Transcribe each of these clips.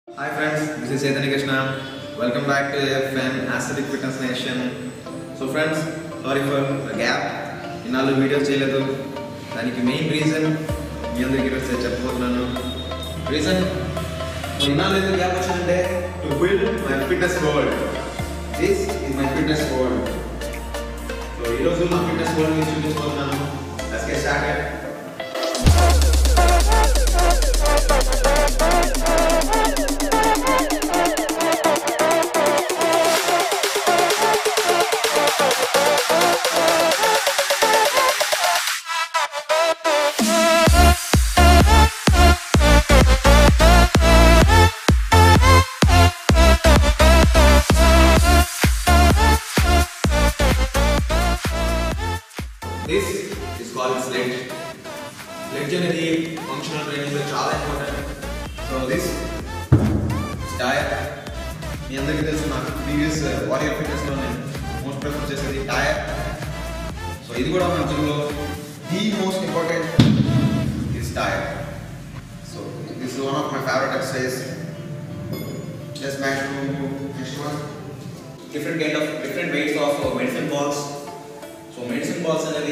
Hi friends, this is Chaitanya Krishna. Welcome back to AFN Aesthetic Fitness Nation. So friends, sorry for the gap. ఇన్నాళ్ళు videos చేయలేదు. దానికి main reason మీ అందరికీ ఈరోజు చెప్పబోతున్నాను. Reason ఇన్నాళ్ళు ఎందుకు గ్యాప్ వచ్చిందంటే to build my fitness world. This is my fitness world. So ఈరోజు నా ఫిట్నెస్ వరల్డ్ గురించి చూపించబోతున్నాను. Let's get started. This is called sledge. Sledge అనేది functional training లో చాలా ఇంపార్టెంట్. సో దిస్ టైర్ మీ అందరికీ తెలుసు, నాకు ప్రీవియస్ వారియర్ ఫిట్నెస్ లో నేను మోస్ట్ ప్రిఫర్ చేసేది టైర్. సో ఇది కూడా మన జిమ్ లో the most important is tyre. So this is one of my favourite exercise. Just match to next one. different weights of medicine balls. So medicine balls అనేది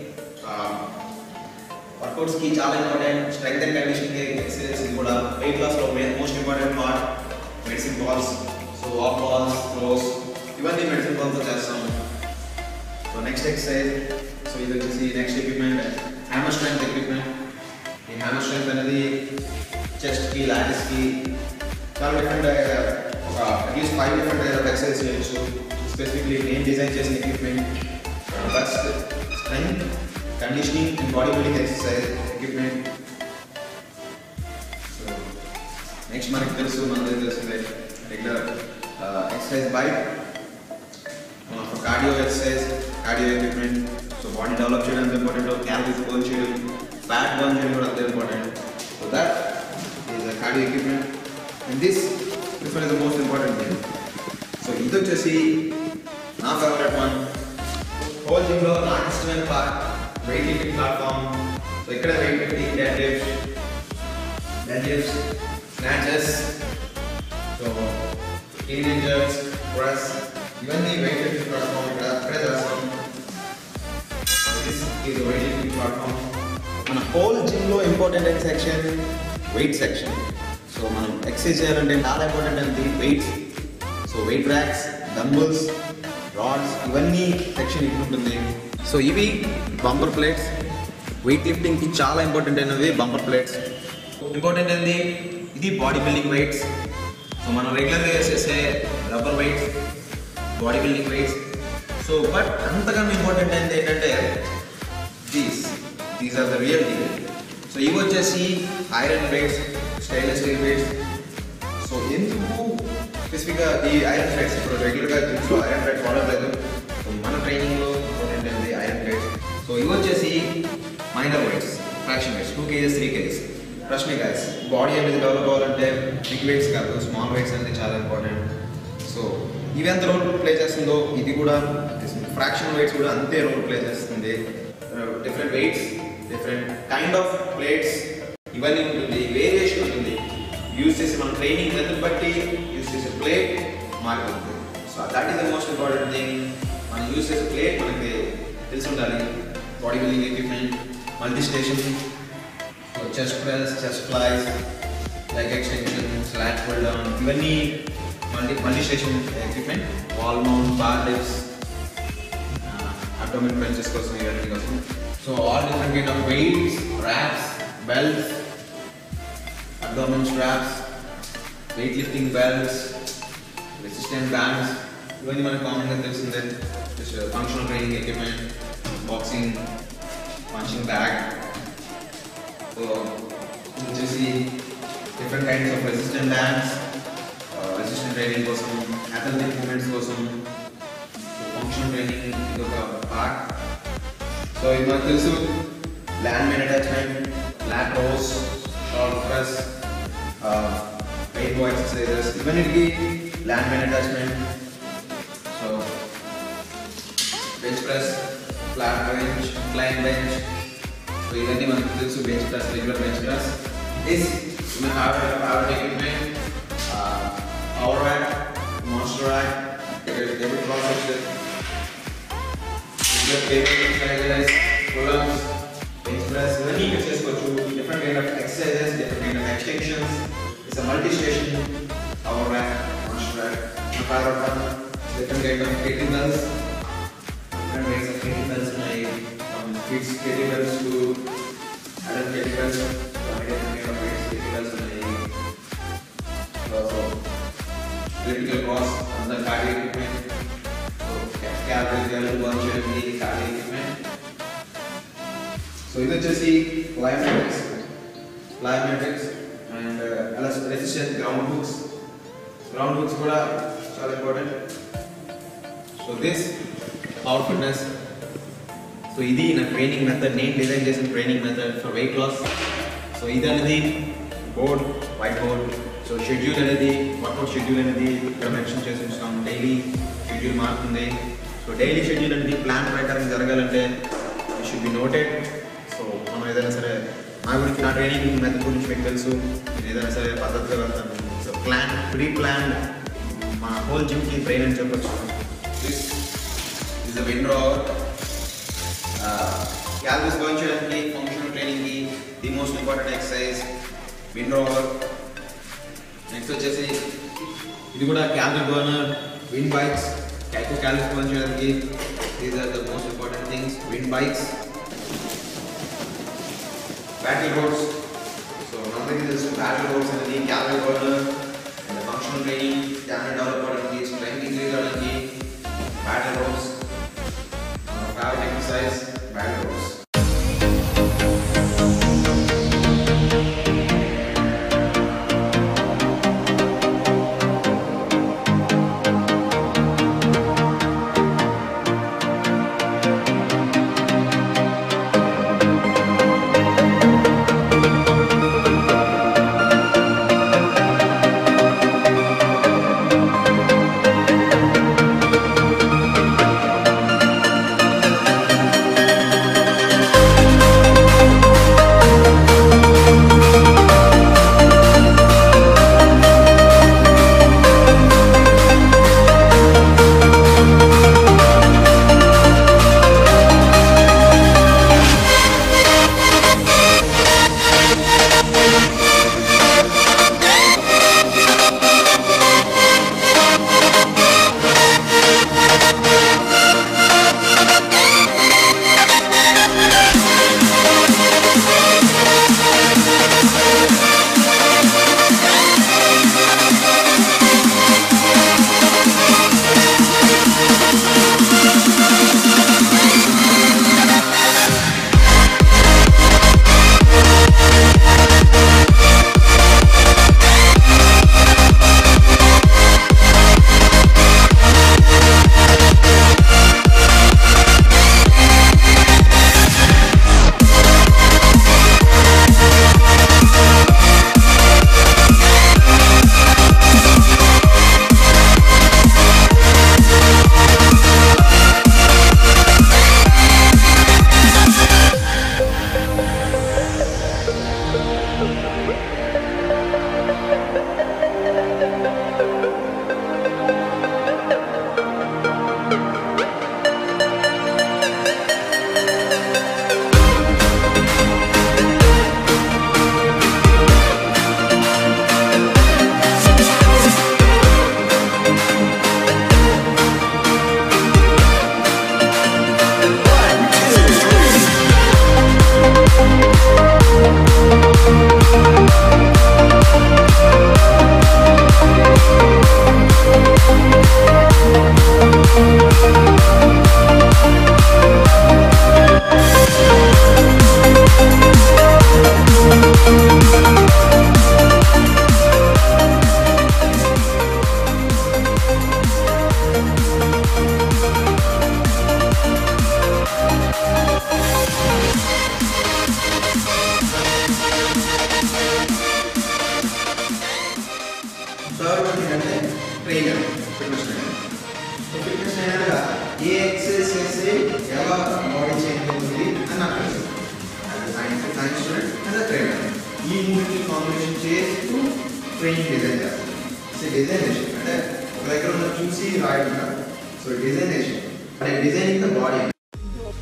workouts కి చాలా important. Strength and conditioning exercise ఇది కూడా weight loss లో most important part medicine balls. So walk balls, throws ఇవన్నీ medicine balls తో చేస్తాం. So next exercise, so ఇది వచ్చేసి next equipment hammer strength equipment. ఈ హ్యామర్ స్ట్రెంగ్త్ అనేది చెస్ట్ కి, లాటెస్ కి చాలా డిఫరెంట్ ఒక అట్లీస్ట్ 5 డిఫరెంట్ ఎక్సర్సైజ్ చేయొచ్చు. స్పెసిఫిక్లీ నేను డిజైన్ చేసిన equipment first strength conditioning and bodybuilding exercise equipment. So next మనకి తెలుసు regular exercise bike, cardio exercise, cardio equipment. So body develop చేయడం ఎంత ఇంపార్టెంట్, క్యాలరీస్ బర్న్ చేయడం, ఫ్యాట్ బర్న్ చేయడం కూడా అంత important. So that is a cardio equipment. And this one is the most important thing. So ఇది వచ్చేసి నా favourite one. Whole gym లో నాకు ఇష్టమైన part weight lifting platform. So ఇక్కడ weightlifting, deadlifts, snatches, so clean and jerks, press, ఇవన్నీ వెయిట్ lifting ప్లాట్ఫామ్ ఇక్కడే చేస్తాం. This is weight lifting platform. మన హోల్ జిమ్ లో important section weight section. So మనం ఎక్సర్సైజ్ చేయాలంటే చాలా ఇంపార్టెంట్ అనేది weights. So weight racks, dumbbells, rods, ఇవన్నీ సెక్షన్ ఇక్కడ ఉంటుంది. సో ఇవి బంపర్ ప్లేట్స్. వెయిట్ లిఫ్టింగ్కి చాలా ఇంపార్టెంట్ అయినవి బంపర్ ప్లేట్స్. ఇంపార్టెంట్ అనేది ఇది బాడీ బిల్డింగ్ వెయిట్స్. సో మనం రెగ్యులర్గా చేసే rubber weights, body building weights. So but అంతకన్నా ఇంపార్టెంట్ అనేది ఏంటంటే these are the real thing. So ఇవి వచ్చేసి iron weights, stainless steel weights. So ఎందుకు స్పెసిఫిక్గా ఈ ఐరన్ ప్లేట్స్? ఇప్పుడు రెగ్యులర్గా జిమ్స్లో ఐరన్ ప్లేట్స్ వాడలేదు. సో మన ట్రైనింగ్లో ఇంపార్టెంట్ అనేది ఐరన్ ప్లేట్స్. సో ఇవి వచ్చేసి minor weights, fraction weights, 2 kgs 3 kgs. Trust me guys, body అనేది డెవలప్ అవ్వాలంటే బిగ్ వెయిట్స్ కాదు, స్మాల్ వెయిట్స్ అనేది చాలా ఇంపార్టెంట్. సో ఇవి ఎంత రోల్ ప్లే చేస్తుందో ఇది కూడా ఫ్రాక్షన్ వెయిట్స్ కూడా అంతే రోల్ ప్లే చేస్తుంది. Different weights, different kind of plates, ఇవన్నీ ఉంటుంది, వేరియేషన్ ఉంటుంది. యూజ్ చేసి మన ట్రైనింగ్ మెథడ్ బట్టి యూజ్ చేసే ప్లేట్ మారుతుంది. So that is the most important thing. మనం యూజ్ చేసే ప్లేట్ మనకి తెలిసి ఉండాలి. Body building equipment, multi station, chest press, chest flies, leg extension, lat pull down, ఇవన్నీ multi station equipment. Wall mount, bar lifts, abdomen crunches కోసం, ఇవన్నీ కోసం. So all different kind of weights, wraps, belts, abdomen straps, weightlifting belts, resistance bands, ఇవన్నీ మనకు కామన్గా తెలిసిందే. Just functional training equipment, boxing, punching bag. So వచ్చేసి different kinds of resistant bands, resistant training కోసం, athletic movements కోసం. Functional training ఇది ఒక part. So ఇది మనకు తెలుసు landmine attachment, lat rows, shoulder press, rainbow exercises, ఇవన్నిటికి landmine attachment. So bench press, flat bench, incline bench. So ఇవన్నీ మనకు తెలుసు. Bench press, regular bench press. This you may have equipment, exercises, pull-ups, bench press, ఇవన్నీ ఇక్కడ చేసుకోవచ్చు. Different kind of exercises, different kind of extensions. It's a multi-station power rack, monster rack, power rack, different kind of kettlebells, different ways of kettlebells like from kids kettlebells to adult kettlebells, different kind of weights kettlebells like also elliptical cross, another cardio equipment. Calories burn చేయడానికి cardio equipment. So ఇది వచ్చేసి plyometrics and resistance ground hooks కూడా చాలా important. So this power fitness. So ఇది నా training method, నేను design చేసిన training method for weight loss. So ఇది అనేది వైట్ బోర్డ్. సో షెడ్యూల్ అనేది వర్కౌట్ షెడ్యూల్ అనేది ఇక్కడ మెన్షన్ చేసి ఉంచుతాం. డైలీ షెడ్యూల్ మారుతుంది. సో డైలీ షెడ్యూల్ అనేది ప్లాన్ ప్రకారం జరగాలంటే it should be noted. So మనం ఏదైనా సరే నా గురించి, నా ట్రైనింగ్ మెథడ్ గురించి మీకు తెలుసు, నేను ఏదైనా సరే పద్ధతిగా వెళ్తాను. సో ప్రీ ప్లాన్ మా హోల్ జిమ్కి ట్రైన్ అని చెప్పొచ్చు. This is the wind rower. Calories burn చేయడానికి ఫంక్షనల్ ట్రైనింగ్కి the most important exercise wind rower. Next వచ్చేసి ఇది కూడా క్యాలరీ బర్నర్, విండ్ బైక్స్. ఎక్కువ క్యాలరీస్ బర్న్ చేయడానికి these are the most important things. Wind bikes, battle ropes. So అందరికీ తెలుసు battle ropes అనేది calorie burner and functional training, stamina develop అవడానికి, strength increase అవడానికి battle roads. Favourite exercise battle ropes. trainer, fitness trainer. So fitness trainer ga ఏ exercise చేస్తే ఎలా body change అవుతుంది అని నాకు తెలుసు. As science student, as a trainer, ఈ మూడింటి కాంబినేషన్ చేస్తూ ట్రైనింగ్ డిజైన్ చేస్తాను. సో డిజైనేషన్ అంటే ఒక దగ్గర ఉన్న చూసి రాయడం కాదు. సో డిజైనేషన్ అంటే designing the body.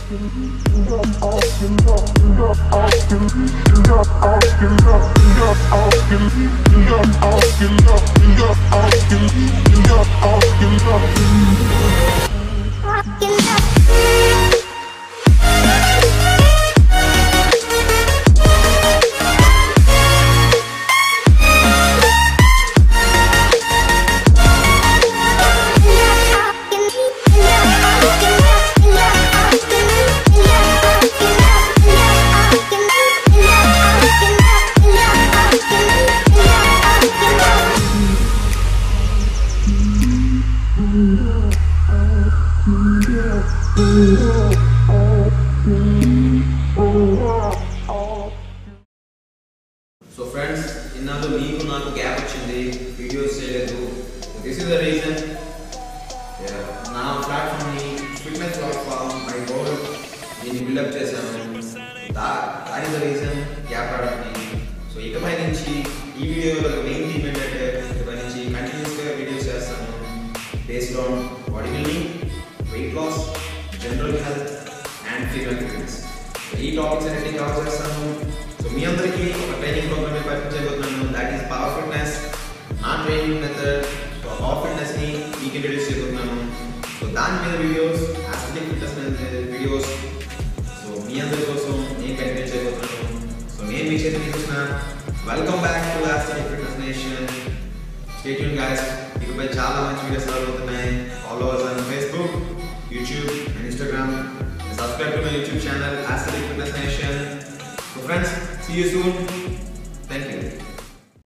So friends, innado meeku naaku gap ochindi, videos cheyaledu. This is the reason. Na platform ni fitness platform my goal dini build up chesanu. That is the reason gap radani. So ikapai nunchi ee video lo main theme entante ikapai nunchi continuous ga videos chestanu based on body building, weight loss, general health and physical fitness. So ee topics anni cover chestanu. So మీ అందరికీ ఒక training programme ని పరిచయం చేయబోతున్నాను. That is power fitness. నా training method power fitness ని మీకు introduce చేయబోతున్నాను. సో దాని మీద వీడియోస్, యాస్థెటిక్ ఫిట్నెస్ మీద వీడియోస్, సో మీ అందరి కోసం నేను కంటిన్యూ చేయబోతున్నాను. సో నేను మీ చేతికి Krishna. Welcome back to aesthetic fitness nation. Stay tuned guys. ఇకపై చాలా మంచి వీడియోస్ రాబోతున్నాయి. Follow us on Facebook, YouTube and Instagram. Subscribe to my YouTube channel Aesthetic Fitness Nation. So friends, see you soon.